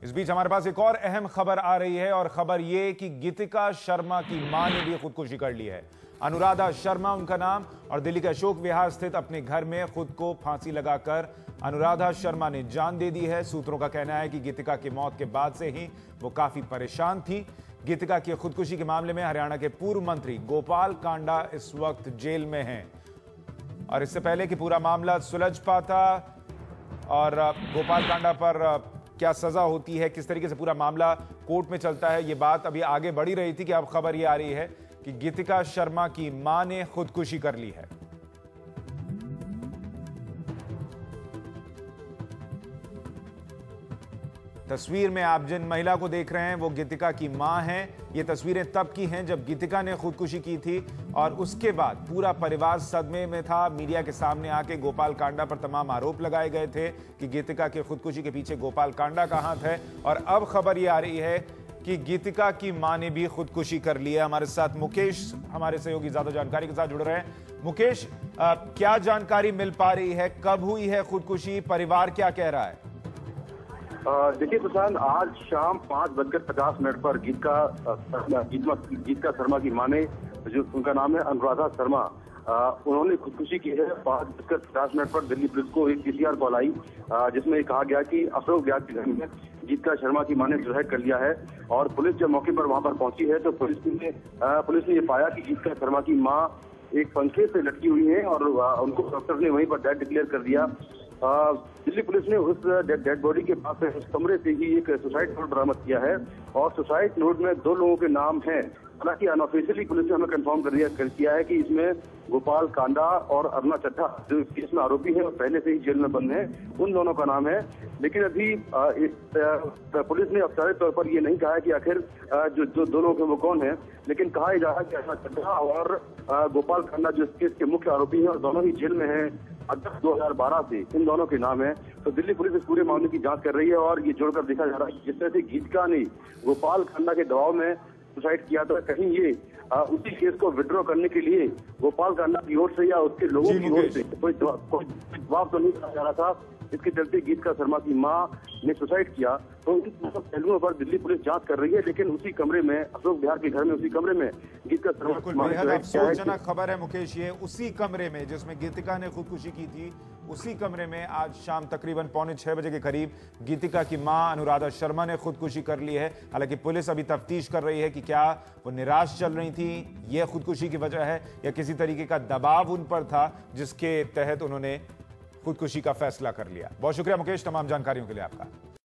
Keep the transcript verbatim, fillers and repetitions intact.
इस बीच हमारे पास एक और अहम खबर आ रही है और खबर ये कि गीतिका शर्मा की मां ने भी खुदकुशी कर ली है। अनुराधा शर्मा उनका नाम और दिल्ली के अशोक विहार स्थित अपने घर में खुद को फांसी लगाकर अनुराधा शर्मा ने जान दे दी है। सूत्रों का कहना है कि गीतिका की मौत के बाद से ही वो काफी परेशान थी। गीतिका की खुदकुशी के मामले में हरियाणा के पूर्व मंत्री गोपाल कांडा इस वक्त जेल में हैं और इससे पहले कि पूरा मामला सुलझ पाता और गोपाल कांडा पर क्या सजा होती है, किस तरीके से पूरा मामला कोर्ट में चलता है, ये बात अभी आगे बढ़ी रही थी कि अब खबर ये आ रही है कि गीतिका शर्मा की मां ने खुदकुशी कर ली है। तस्वीर में आप जिन महिला को देख रहे हैं वो गीतिका की मां हैं। ये तस्वीरें तब की हैं जब गीतिका ने खुदकुशी की थी और उसके बाद पूरा परिवार सदमे में था। मीडिया के सामने आके गोपाल कांडा पर तमाम आरोप लगाए गए थे कि गीतिका की खुदकुशी के पीछे गोपाल कांडा का हाथ है और अब खबर ये आ रही है कि गीतिका की मां ने भी खुदकुशी कर ली है। हमारे साथ मुकेश, हमारे सहयोगी, ज्यादा जानकारी के साथ जुड़ रहे हैं। मुकेश, आ, क्या जानकारी मिल पा रही है, कब हुई है खुदकुशी, परिवार क्या कह रहा है? देखिए प्रशांत, आज शाम पांच बजकर पचास मिनट पर गीतिका गीतिका शर्मा की मां ने, जो उनका नाम है अनुराधा शर्मा, उन्होंने खुदकुशी की है। पांच बजकर पचास मिनट पर दिल्ली पुलिस को एक पीसीआर कॉल आई जिसमें कहा गया कि अशोक विहार के घर में गीतिका शर्मा की मां ने सुसाइड कर लिया है। और पुलिस जब मौके पर वहां पर पहुंची है तो पुलिस ने पुलिस ने ये पाया कि गीतिका शर्मा की मां एक पंखे से लटकी हुई है और उनको डॉक्टर ने वहीं पर डेड डिक्लेयर कर दिया। दिल्ली पुलिस ने उस डेड बॉडी के पास उस कमरे से ही एक सुसाइड नोट बरामद किया है और सुसाइड नोट में दो लोगों के नाम हैं। हालांकि अनऑफिशियली पुलिस ने हमें कंफर्म कर दिया कर किया है कि इसमें गोपाल कांडा और अरुणा चड्ढा, जो इस केस में आरोपी है और पहले से ही जेल में बंद है, उन दोनों का नाम है। लेकिन अभी इस पुलिस ने औपचारिक तौर पर ये नहीं कहा है कि आखिर जो जो दो लोग हैं वो कौन है, लेकिन कहा जा रहा है कि अरुणा चड्ढा और गोपाल कांडा जो इस केस के मुख्य आरोपी हैं और दोनों ही जेल में हैं अगस्त दो हजार बारह से, इन दोनों के नाम है। तो दिल्ली पुलिस इस पूरे मामले की जांच कर रही है और ये जोड़कर देखा जा रहा है जिस तरह से गीतिका ने गोपाल कांडा के दबाव में सुसाइड किया था, कहीं ये आ, उसी केस को विड्रॉ करने के लिए गोपाल कांडा की ओर से या उसके लोगों की ओर से कोई जवाब तो नहीं दिया जा रहा था। इसके चलते गीतिका शर्मा की मां ने सुसाइड किया। तो इन पहलुओं पर दिल्ली पुलिस जांच कर रही है, लेकिन उसी कमरे में, अशोक विहार के घर में, उसी कमरे में गीतिका शर्मा की मां ने अफसोसजनक खबर है मुकेश, ये उसी कमरे में जिसमें गीतिका ने खुदकुशी की थी, उसी कमरे में आज शाम तकरीबन पौने छह बजे के करीब गीतिका की मां अनुराधा शर्मा ने खुदकुशी कर ली है। हालांकि पुलिस अभी तफ्तीश कर रही है कि क्या वो निराश चल रही थी, यह खुदकुशी की वजह है, या किसी तरीके का दबाव उन पर था जिसके तहत उन्होंने खुदकुशी का फैसला कर लिया। बहुत शुक्रिया मुकेश तमाम जानकारियों के लिए आपका।